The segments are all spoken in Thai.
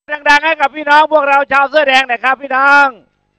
ดังๆให้กับพี่น้องพวกเราชาวเสื้อแดงหน่อยครับพี่น้อง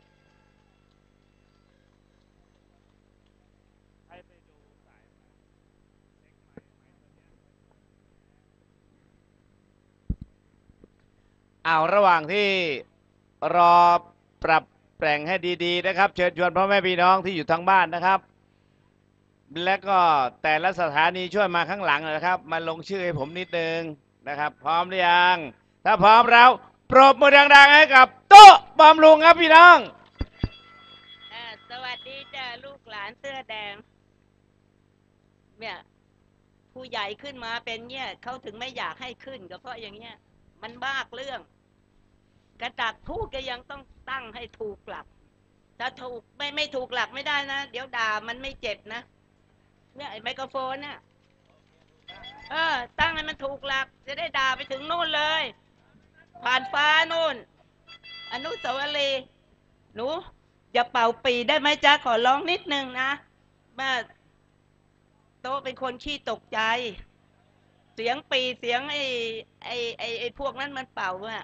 เอาระหว่างที่รอปรับแต่งให้ดีๆนะครับเชิญชวนพ่อแม่พี่น้องที่อยู่ทางบ้านนะครับและก็แต่ละสถานีช่วยมาข้างหลังนะครับมาลงชื่อให้ผมนิดนึงนะครับพร้อมหรือยังถ้าพร้อมแล้วปรบมือดังๆให้กับโต๊ะบำรุงครับพี่น้องสวัสดีจ้าลูกหลานเสื้อแดงเนี่ยผู้ใหญ่ขึ้นมาเป็นเนี่ยเขาถึงไม่อยากให้ขึ้นก็เพราะอย่างเงี้ยมันบ้าเรื่องกระดักพูดก็ยังต้องตั้งให้ถูกหลักถ้าถูกไม่ถูกหลักไม่ได้นะเดี๋ยวด่ามันไม่เจ็บนะเนี่ยไอ้ไมโครโฟนน่ะตั้งให้มันถูกหลักจะได้ด่าไปถึงนู่นเลยผ่านฟ้านู่นอนุสาวรีย์หนูอย่าเป่าปีได้ไหมจ๊ะขอร้องนิดนึงนะมาโต๊ะเป็นคนขี้ตกใจเสียงปีเสียงไอ้พวกนั้นมันเป่าอะ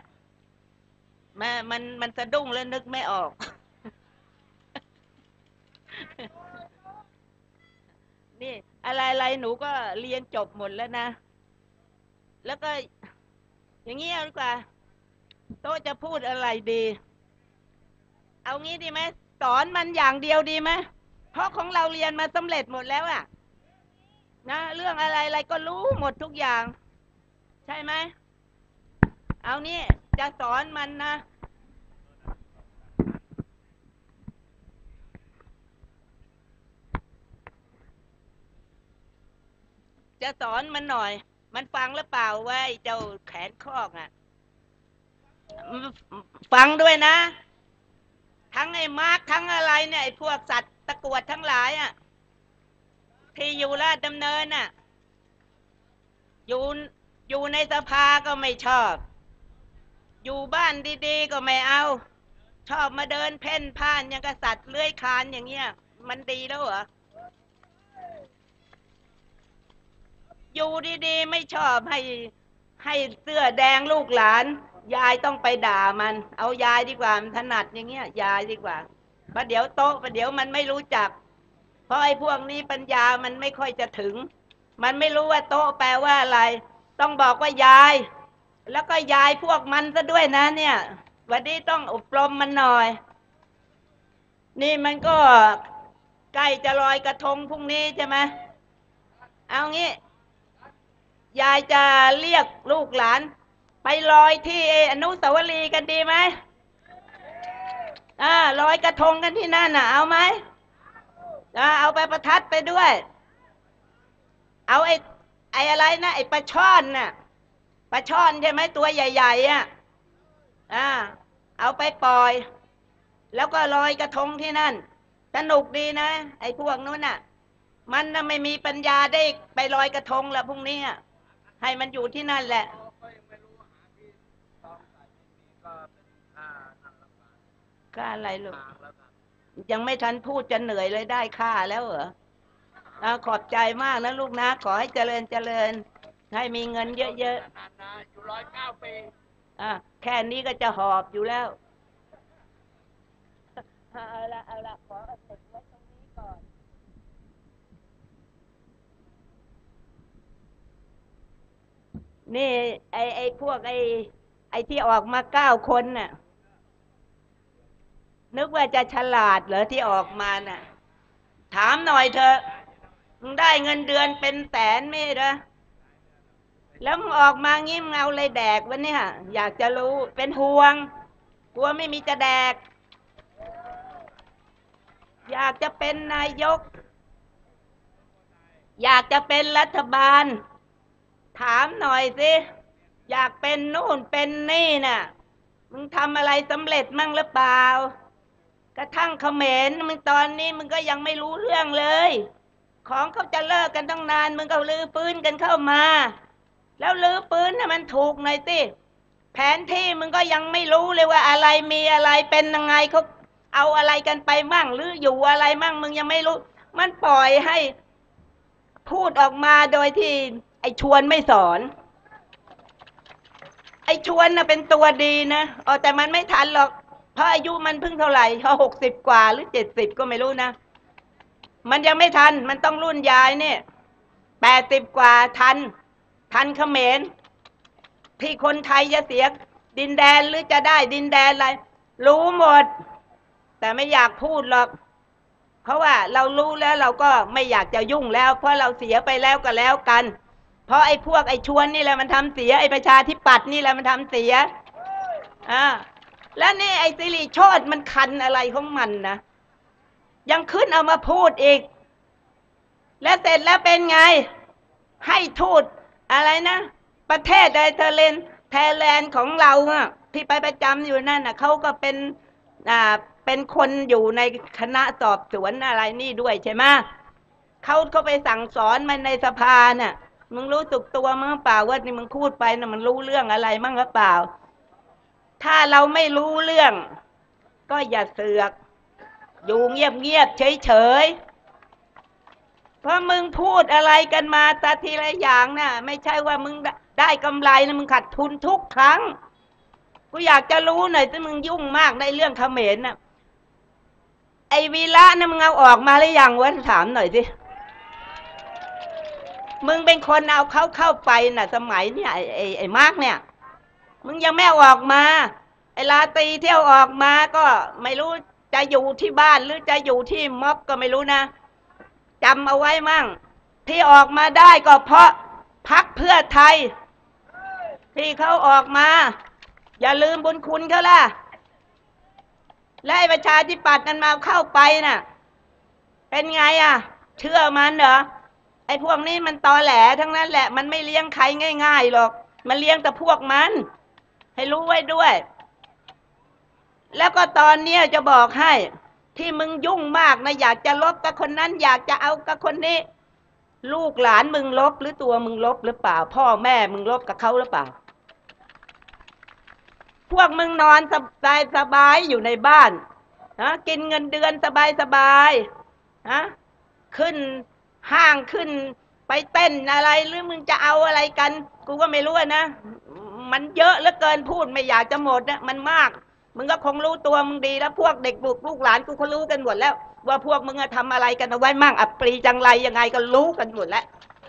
มันสะดุ้งแล้วนึกไม่ออกนี่อะไรหนูก็เรียนจบหมดแล้วนะแล้วก็อย่างนี้ดีกว่าโต๊ะจะพูดอะไรดีเอางี้ดีไหมสอนมันอย่างเดียวดีไหมเพราะของเราเรียนมาสำเร็จหมดแล้วอะนะเรื่องอะไรก็รู้หมดทุกอย่างใช่ไหมเอานี่จะสอนมันนะจะสอนมันหน่อยมันฟังหรือเปล่าว่าเจ้าแขนคอกอ่ะฟังด้วยนะทั้งไอ้มาร์คทั้งอะไรเนี่ยไอ้พวกสัตว์ตะกรวดทั้งหลายอ่ะที่อยู่ราชดำเนินน่ะอยู่อยู่ในสภาก็ไม่ชอบอยู่บ้านดีๆก็ไม่เอาชอบมาเดินเพ่นพ่านอย่างกษัตริย์เลื้อยคลานอย่างเงี้ยมันดีแล้วเหรออยู่ดีๆไม่ชอบให้เสื้อแดงลูกหลานยายต้องไปด่ามันเอายายดีกว่ามันถนัดอย่างเงี้ยยายดีกว่าประเดี๋ยวโต๊ะประเดี๋ยวมันไม่รู้จักเพราะไอ้พวกนี้ปัญญามันไม่ค่อยจะถึงมันไม่รู้ว่าโต๊ะแปลว่าอะไรต้องบอกว่ายายแล้วก็ยายพวกมันซะด้วยนะเนี่ยวันนี้ต้องอบรมมันหน่อยนี่มันก็ใกล้จะลอยกระทงพรุ่งนี้ใช่ไหมเอางี้ยายจะเรียกลูกหลานไปลอยที่อนุสาวรีย์กันดีไหมลอยกระทงกันที่นั่นน่ะเอาไหมเอาไปประทัดไปด้วยเอาไอ้อะไรนะไอ้ปลาช่อนน่ะปลาช่อนใช่ไหมตัวใหญ่ๆอ่ะเอาไปปล่อยแล้วก็ลอยกระทงที่นั่นสนุกดีนะไอ้พวกนู้นน่ะมันน่ะไม่มีปัญญาได้ไปลอยกระทงแล้วพรุ่งนี้ให้มันอยู่ที่นั่นแหละค่าอะไรลูกยังไม่ทันพูดจะเหนื่อยเลยได้ค่าแล้วเหรอขอบใจมากนะลูกนะขอให้เจริญเจริญให้มีเงินเยอะๆอยู่109 ปีแค่นี้ก็จะหอบอยู่แล้วเอาละขอเสร็จไว้ตรงนี้ก่อนนี่ไอ้พวกไอ้ที่ออกมา9 คนน่ะนึกว่าจะฉลาดเหรอที่ออกมาน่ะถามหน่อยเถอะมึงได้เงินเดือนเป็นแสนไม่เหรอแล้วมึงออกมางี้มึงเอาอะไรแดกวะเนี่ยอยากจะรู้เป็นห่วงกลัวไม่มีจะแดกอยากจะเป็นนายกอยากจะเป็นรัฐบาลถามหน่อยสิอยากเป็นนู่นเป็นนี่น่ะมึงทำอะไรสำเร็จมั่งหรือเปล่ากระทั่งเขมรมึงตอนนี้มึงก็ยังไม่รู้เรื่องเลยของเขาจะเลิกกันตั้งนานมึงก็ลื้อฟื้นกันเข้ามาแล้วลื้อฟื้นให้มันถูกหน่อยสิแผนที่มึงก็ยังไม่รู้เลยว่าอะไรมีอะไรเป็นยังไงเขาเอาอะไรกันไปมั่งหรืออยู่อะไรมั่งมึงยังไม่รู้มันปล่อยให้พูดออกมาโดยที่ไอ้ชวนไม่สอนไอ้ชวนน่ะเป็นตัวดีนะแต่มันไม่ทันหรอกเพราะอายุมันเพิ่งเท่าไหร่เขา60กว่าหรือ70ก็ไม่รู้นะมันยังไม่ทันมันต้องรุ่นยายเนี่ย80กว่าทันเขมรที่คนไทยจะเสียดินแดนหรือจะได้ดินแดนอะไรรู้หมดแต่ไม่อยากพูดหรอกเพราะว่าเรารู้แล้วเราก็ไม่อยากจะยุ่งแล้วเพราะเราเสียไปแล้วก็แล้วกันเพราะไอ้พวกไอ้ชวนนี่แหละมันทำเสียไอ้ประชาธิปัตย์นี่แหละมันทำเสียแล้วนี่ไอ้สิริโชติมันคันอะไรของมันนะยังขึ้นเอามาพูดอีกแล้วเสร็จแล้วเป็นไงให้ทูตอะไรนะประเทศไทยแลนด์ของเราอะที่ไปประจำอยู่นั่นน่ะเขาก็เป็นคนอยู่ในคณะสอบสวนอะไรนี่ด้วยใช่ไหมเขาไปสั่งสอนมันในสภาน่ะมึงรู้สึกตัวมั้งเปล่าว่านี่มึงพูดไปน่ะมันรู้เรื่องอะไรมั้งหรือเปล่าถ้าเราไม่รู้เรื่องก็อย่าเสือกอยู่เงียบเฉยเพราะมึงพูดอะไรกันมาแต่ทีละอย่างน่ะไม่ใช่ว่ามึงได้กำไรนะมึงขาดทุนทุกครั้งกูอยากจะรู้หน่อยถ้ามึงยุ่งมากในเรื่องเขมรน่ะไอ้วีระน่ะมึงเอาออกมาหรือยังวะถามหน่อยสิมึงเป็นคนเอาเขาเข้าไปน่ะสมัยเนี่ยไอ้มาร์กเนี่ยมึงยังไม่ออกมาไอ้ลาตรีเที่ยวออกมาก็ไม่รู้จะอยู่ที่บ้านหรือจะอยู่ที่ม็อบก็ไม่รู้นะจำเอาไว้มั่งที่ออกมาได้ก็เพราะพรรคเพื่อไทยที่เขาออกมาอย่าลืมบุญคุณเขาล่ะและไอ้ประชาธิปัตย์นั้นมาเข้าไปน่ะเป็นไงเชื่อมันเหรอไอ้พวกนี้มันตอแหลทั้งนั้นแหละมันไม่เลี้ยงใครง่ายๆหรอกมันเลี้ยงแต่พวกมันให้รู้ไว้ด้วยแล้วก็ตอนนี้จะบอกให้ที่มึงยุ่งมากนะอยากจะลบกับคนนั้นอยากจะเอากับคนนี้ลูกหลานมึงลบหรือตัวมึงลบหรือเปล่าพ่อแม่มึงลบกับเขาหรือเปล่าพวกมึงนอนสบายอยู่ในบ้านนะกินเงินเดือนสบายนะขึ้นห้างขึ้นไปเต้นอะไรหรือมึงจะเอาอะไรกันกูก็ไม่รู้นะมันเยอะเหลือเกินพูดไม่อยากจะหมดนะมันมากมึงก็คงรู้ตัวมึงดีแล้วพวกเด็กบุกลูกหลานกูเขารู้กันหมดแล้วว่าพวกมึงทำอะไรกันเอาไว้มั่งอับปรีจังไรยังไงก็รู้กันหมดแล้ว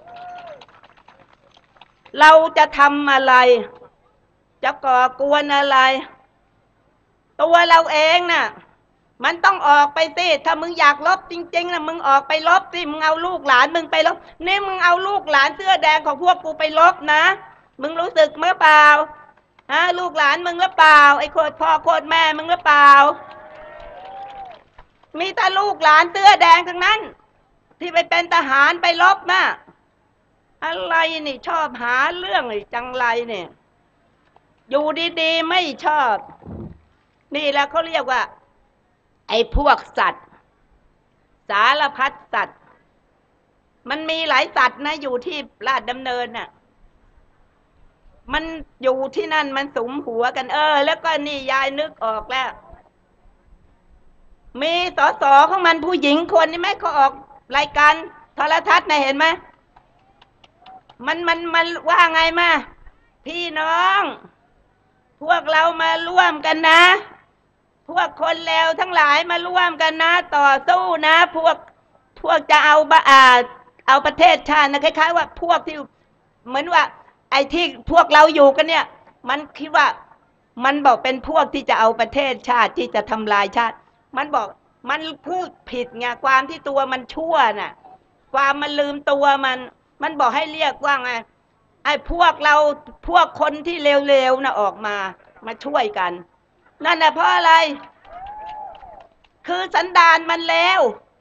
เราจะทำอะไรจะก่อกวนอะไรตัวเราเองน่ะมันต้องออกไปสิถ้ามึงอยากลบจริงๆนะมึงออกไปลบสิมึงเอาลูกหลานมึงไปลบนี่มึงเอาลูกหลานเสื้อแดงของพวกกูไปลบนะมึงรู้สึกเมื่อเปล่าลูกหลานมึงหรือเปล่าไอ้โคตรพ่อโคตรแม่มึงหรือเปล่ามีแต่ลูกหลานเสื้อแดงทั้งนั้นที่ไปเป็นทหารไปลบนะอะไรนี่ชอบหาเรื่องไอ้จังไรเนี่ยอยู่ดีๆไม่ชอบนี่แหละเขาเรียกว่าไอ้พวกสัตว์สารพัดสัตว์มันมีหลายสัตว์นะอยู่ที่ลาดดำเนินน่ะมันอยู่ที่นั่นมันสุมหัวกันแล้วก็นี่ยายนึกออกแล้วมีสสของมันผู้หญิงคนนี่ไหมเขาออกรายการโทรทัศน์นะเห็นไหมมันว่าไงมาพี่น้องพวกเรามาร่วมกันนะพวกคนเลวทั้งหลายมาร่วมกันนะต่อสู้นะพวกจะเอาประเทศชาตินะคล้ายๆว่าพวกที่เหมือนว่าไอ้ที่พวกเราอยู่กันเนี่ยมันคิดว่ามันบอกเป็นพวกที่จะเอาประเทศชาติที่จะทำลายชาติมันบอกมันพูดผิดไงความที่ตัวมันชั่วน่ะความมันลืมตัวมันบอกให้เรียกว่าไงไอ้พวกเราพวกคนที่เลวๆนะออกมาช่วยกันนั่นแหละเพราะอะไรคือสันดานมันแล้ว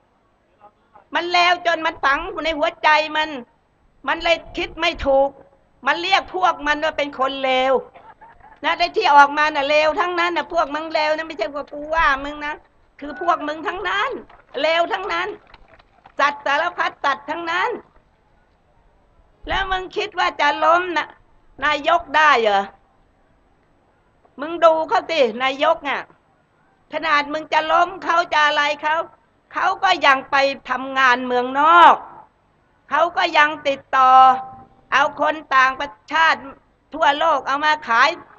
จนมันฝังในหัวใจมันเลยคิดไม่ถูกมันเรียกพวกมันว่าเป็นคนเลวนะได้ที่ออกมาน่ะเลวทั้งนั้นน่ะพวกมึงเลวนะไม่ใช่ว่ากูว่ามึงนะคือพวกมึงทั้งนั้นเลวทั้งนั้นสัตว์สารพัดสัตว์ทั้งนั้นแล้วมึงคิดว่าจะล้มนะนายกได้เหรอมึงดูเขาสินายกน่ะขนาดมึงจะล้มเขาจะอะไรเขาก็ยังไปทำงานเมืองนอกเขาก็ยังติดต่อเอาคนต่างประเทศทั่วโลกเอามาขาย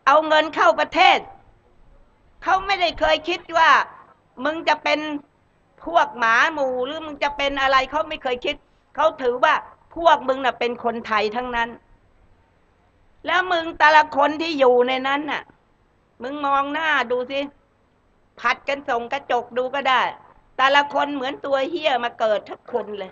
เอาเงินเข้าประเทศเขาไม่ได้เคยคิดว่ามึงจะเป็นพวกหมาหมู่หรือมึงจะเป็นอะไรเขาไม่เคยคิดเขาถือว่าพวกมึงน่ะเป็นคนไทยทั้งนั้นแล้วมึงแต่ละคนที่อยู่ในนั้นน่ะมึงมองหน้าดูสิผัดกันส่งกระจกดูก็ได้แต่ละคนเหมือนตัวเหี้ยมาเกิดทุกคนเลย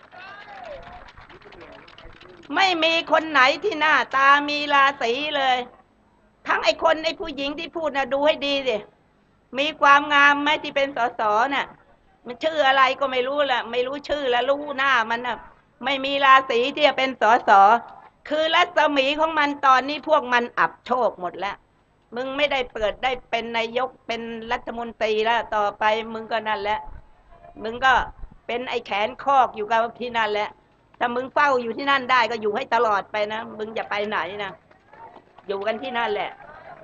ไม่มีคนไหนที่หน้าตามีราศีเลยทั้งไอ้คนไอ้ผู้หญิงที่พูดนะดูให้ดีสิมีความงามไหมที่เป็นสสน่ะมันชื่ออะไรก็ไม่รู้แหละไม่รู้ชื่อแล้วรู้หน้ามันน่ะไม่มีราศีที่จะเป็นสสคือรัศมีของมันตอนนี้พวกมันอับโชคหมดแล้วมึงไม่ได้เปิดได้เป็นนายกเป็นรัฐมนตรีแล้วต่อไปมึงก็นั่นแหละมึงก็เป็นไอ้แขนคอกอยู่กับที่นั่นแหละถ้ามึงเฝ้าอยู่ที่นั่นได้ก็อยู่ให้ตลอดไปนะมึงอย่าไปไหนนะอยู่กันที่นั่นแหละ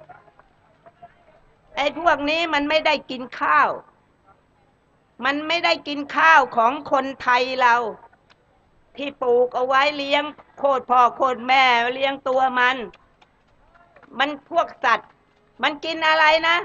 ไอ้พวกนี้มันไม่ได้กินข้าวมันไม่ได้กินข้าวของคนไทยเราที่ปลูกเอาไว้เลี้ยงโคตรพ่อโคตรแม่เลี้ยงตัวมันพวกสัตว์มันกินอะไรนะ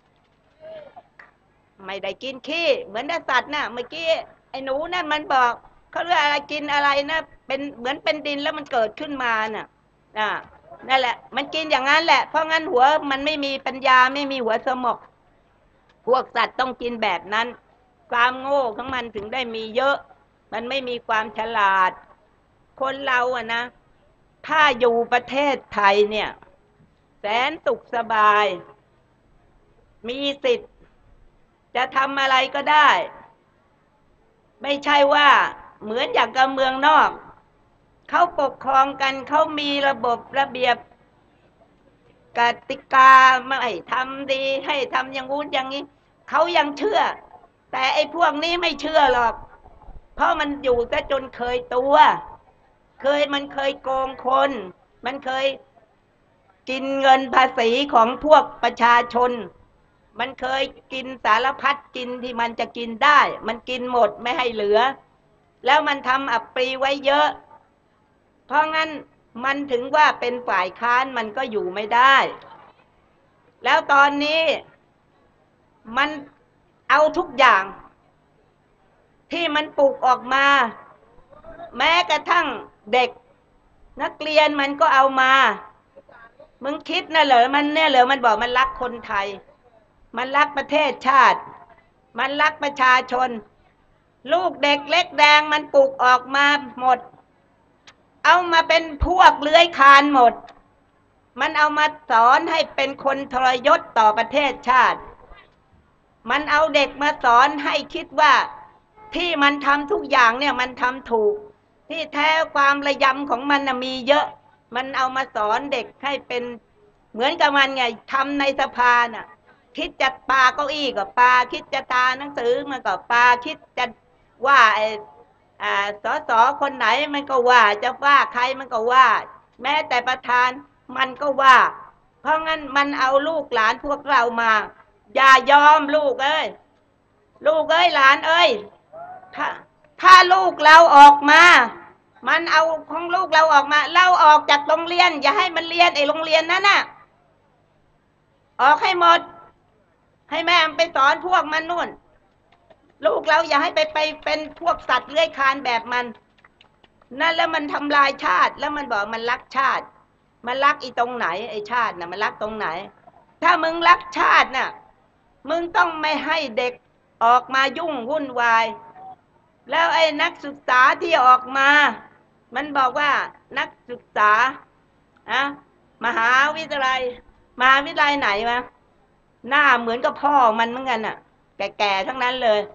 ไม่ได้กินขี้เหมือนสัตว์น่ะเมื่อกี้ไอ้หนูนั่นมันบอกเขาเรียกอะไรกินอะไรนะเป็นเหมือนเป็นดินแล้วมันเกิดขึ้นมาน่ะนั่นแหละมันกินอย่างนั้นแหละเพราะงั้นหัวมันไม่มีปัญญาไม่มีหัวสมองพวกสัตว์ต้องกินแบบนั้นความโง่ของมันถึงได้มีเยอะมันไม่มีความฉลาดคนเราอะนะถ้าอยู่ประเทศไทยเนี่ยแสนสุขสบายมีสิทธิ์จะทำอะไรก็ได้ไม่ใช่ว่าเหมือนอย่างกับเมืองนอกเขาปกครองกันเขามีระบบระเบียบกติกาไม่ทำดีให้ทำอย่างงู้นอย่างนี้เขายังเชื่อแต่ไอ้พวกนี้ไม่เชื่อหรอกเพราะมันอยู่ซะจนเคยตัวมันเคยโกงคนมันเคยกินเงินภาษีของพวกประชาชนมันเคยกินสารพัดกินที่มันจะกินได้มันกินหมดไม่ให้เหลือแล้วมันทำอับปรีไว้เยอะเพราะงั้นมันถึงว่าเป็นฝ่ายค้านมันก็อยู่ไม่ได้แล้วตอนนี้มันเอาทุกอย่างที่มันปลูกออกมาแม้กระทั่งเด็กนักเรียนมันก็เอามามึงคิดนะเหรอมันเนี่ยเหรอมันบอกมันรักคนไทยมันรักประเทศชาติมันรักประชาชนลูกเด็กเล็กแดงมันปลูกออกมาหมดเอามาเป็นพวกเลื้อยคลานหมดมันเอามาสอนให้เป็นคนทรยศต่อประเทศชาติมันเอาเด็กมาสอนให้คิดว่าที่มันทำทุกอย่างเนี่ยมันทำถูกที่แท้ความระยำของมันมีเยอะมันเอามาสอนเด็กให้เป็นเหมือนกับมันไงทำในสภาน่ะคิดจะปาเก้าอี้ก็ปาคิดจะตาหนังสือมันก็ปาคิดจะว่าสสคนไหนมันก็ว่าจะว่าใครมันก็ว่าแม้แต่ประธานมันก็ว่าเพราะงั้นมันเอาลูกหลานพวกเรามาอย่ายอมลูกเอ้ยหลานเอ้ยถ้าลูกเราออกมามันเอาของลูกเราออกมาเราออกจากโรงเรียนอย่าให้มันเรียนไอ้โรงเรียนนั้นน่ะออกให้หมดให้แม่มันไปสอนพวกมันนู่นลูกเราอย่าให้ไปเป็นพวกสัตว์เลื้อยคลานแบบมันนั่นแล้วมันทำลายชาติแล้วมันบอกมันรักชาติมันรักอีตรงไหนไอ้ชาติน่ะมันรักตรงไหนถ้ามึงรักชาติน่ะมึงต้องไม่ให้เด็กออกมายุ่งวุ่นวายแล้วไอ้นักศึกษาที่ออกมามันบอกว่านักศึกษามหาวิทยาลัยไหนวะหน้าเหมือนกับพ่อมันเหมือนกันน่ะแก่ๆทั้งนั้นเลย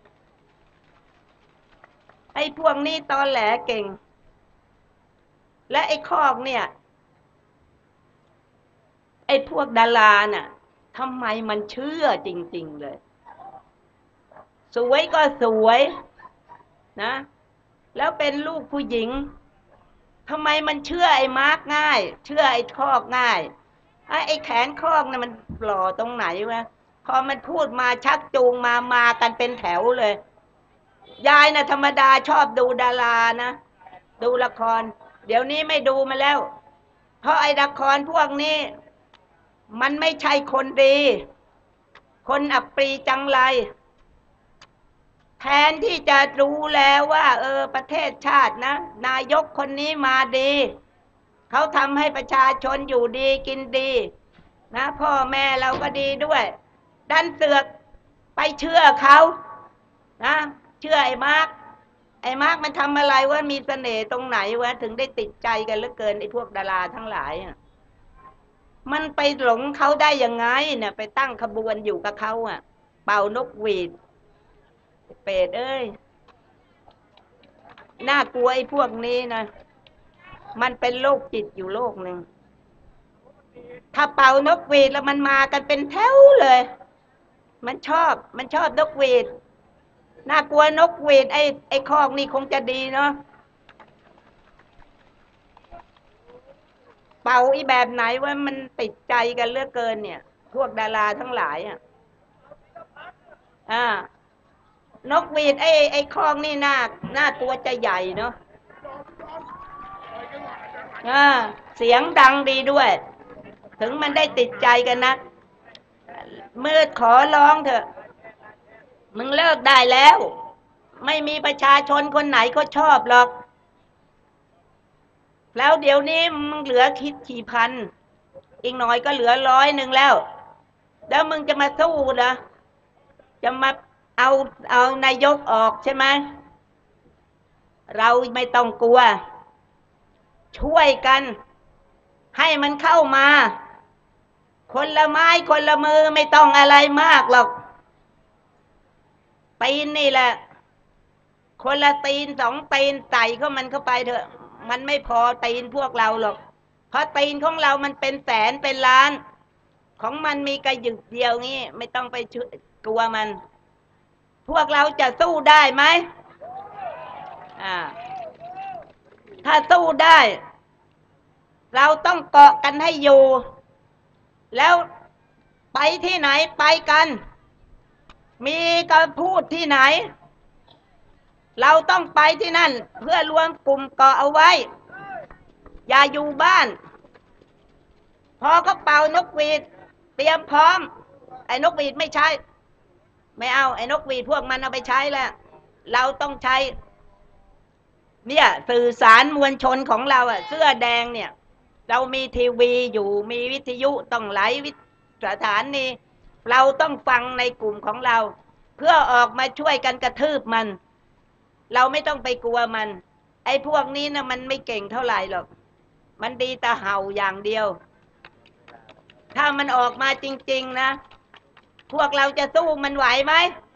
ไอ้พวกนี้ตอแหลเก่งและไอ้คอกเนี่ยไอ้พวกดาราน่ะทำไมมันเชื่อจริงๆเลยสวยก็สวยนะแล้วเป็นลูกผู้หญิงทำไมมันเชื่อไอ้มาร์กง่ายเชื่อไอ้คอกง่ายไอ้แขนคอกน่ะมันหล่อตรงไหนวะพอมันพูดมาชักจูงมากันเป็นแถวเลยยายน่ะธรรมดาชอบดูดารานะดูละครเดี๋ยวนี้ไม่ดูมาแล้วเพราะไอ้ละครพวกนี้มันไม่ใช่คนดี คนอับปรีจังไรแทนที่จะรู้แล้วว่าประเทศชาตินะนายกคนนี้มาดีเขาทำให้ประชาชนอยู่ดีกินดีนะพ่อแม่เราก็ดีด้วยดันเสือกไปเชื่อเขานะเชื่อไอ้มาร์กมันทำอะไรวะมีเสน่ห์ตรงไหนวะถึงได้ติดใจกันเหลือเกินไอ้พวกดาราทั้งหลายมันไปหลงเขาได้ยังไงเนี่ยไปตั้งขบวนอยู่กับเขาเป่านกหวีดเป็ดเอ้ยน่ากลัวไอ้พวกนี้นะมันเป็นโรคจิตอยู่โรคหนึ่งถ้าเป่านกหวีดแล้วมันมากันเป็นแถวเลยมันชอบนกหวีดน่ากลัวนกหวีดไอ้คอกนี่คงจะดีเนาะเป่าอีแบบไหนว่ามันติดใจกันเหลือเกินเนี่ยพวกดาราทั้งหลายนกหวีดไอ้คอกนี่หน้าตัวจะใหญ่เนาะเสียงดังดีด้วย ถึงมันได้ติดใจกันนะมืดขอร้องเถอะมึงเลิกได้แล้วไม่มีประชาชนคนไหนเขาชอบหรอกแล้วเดี๋ยวนี้มึงเหลือคิดกี่พันอีกหน่อยก็เหลือ100แล้วมึงจะมาสู้นะจะมาเอานายกออกใช่ไหมเราไม่ต้องกลัวช่วยกันให้มันเข้ามาคนละไม้คนละมือไม่ต้องอะไรมากหรอกตีนนี่แหละคนละตีน2 ตีนใส่เข้ามันเข้าไปเถอะมันไม่พอตีนพวกเราหรอกเพราะตีนของเรามันเป็นแสนเป็นล้านของมันมีกระหยึกเดียวงี้ไม่ต้องไปกลัวมันพวกเราจะสู้ได้ไหมถ้าสู้ได้เราต้องเกาะกันให้อยู่แล้วไปที่ไหนไปกันมีการพูดที่ไหนเราต้องไปที่นั่นเพื่อรวมกลุ่มเกาะเอาไว้อย่าอยู่บ้านพอเขาเป่านกหวีดเตรียมพร้อมไอ้นกหวีดไม่ใช้ไม่เอาไอ้นกหวีดพวกมันเอาไปใช้แล้วเราต้องใช้เนี่ยสื่อสารมวลชนของเราเสื้อแดงเนี่ยเรามีทีวีอยู่มีวิทยุต้องไลฟ์สถานีเราต้องฟังในกลุ่มของเราเพื่อออกมาช่วยกันกระทืบมันเราไม่ต้องไปกลัวมันไอ้พวกนี้นะมันไม่เก่งเท่าไหร่หรอกมันดีแต่เห่าอย่างเดียวถ้ามันออกมาจริงๆนะพวกเราจะสู้มันไหวไหม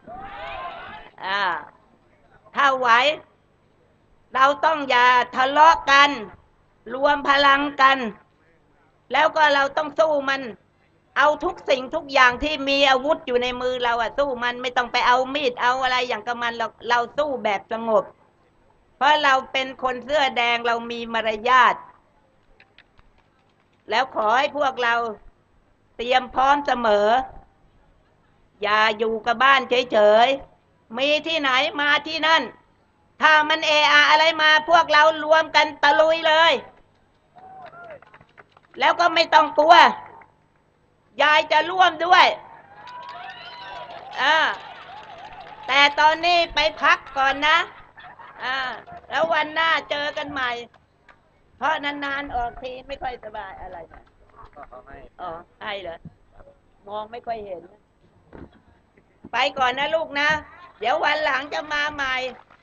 ถ้าไหวเราต้องอย่าทะเลาะกันรวมพลังกันแล้วก็เราต้องสู้มันเอาทุกสิ่งทุกอย่างที่มีอาวุธอยู่ในมือเราสู้มันไม่ต้องไปเอามีดเอาอะไรอย่างกับมันเราสู้แบบสงบเพราะเราเป็นคนเสื้อแดงเรามีมารยาทแล้วขอให้พวกเราเตรียมพร้อมเสมออย่าอยู่กับบ้านเฉยๆมีที่ไหนมาที่นั่นถ้ามันอะไรมาพวกเรารวมกันตะลุยเลยแล้วก็ไม่ต้องกลัวยายจะร่วมด้วยแต่ตอนนี้ไปพักก่อนนะแล้ววันหน้าเจอกันใหม่เพราะนานๆออกทีไม่ค่อยสบายอะไรนะให้เหรอมองไม่ค่อยเห็นไปก่อนนะลูกนะเดี๋ยววันหลังจะมาใหม่